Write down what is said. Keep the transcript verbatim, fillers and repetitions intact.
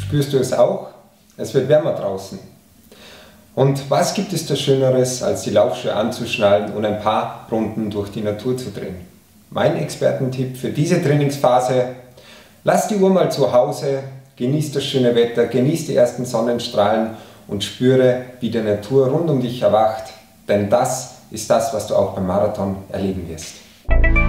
Spürst du es auch? Es wird wärmer draußen. Und was gibt es da Schöneres, als die Laufschuhe anzuschnallen und ein paar Runden durch die Natur zu drehen? Mein Expertentipp für diese Trainingsphase: Lass die Uhr mal zu Hause, genieß das schöne Wetter, genieß die ersten Sonnenstrahlen und spüre, wie die Natur rund um dich erwacht, denn das ist das, was du auch beim Marathon erleben wirst.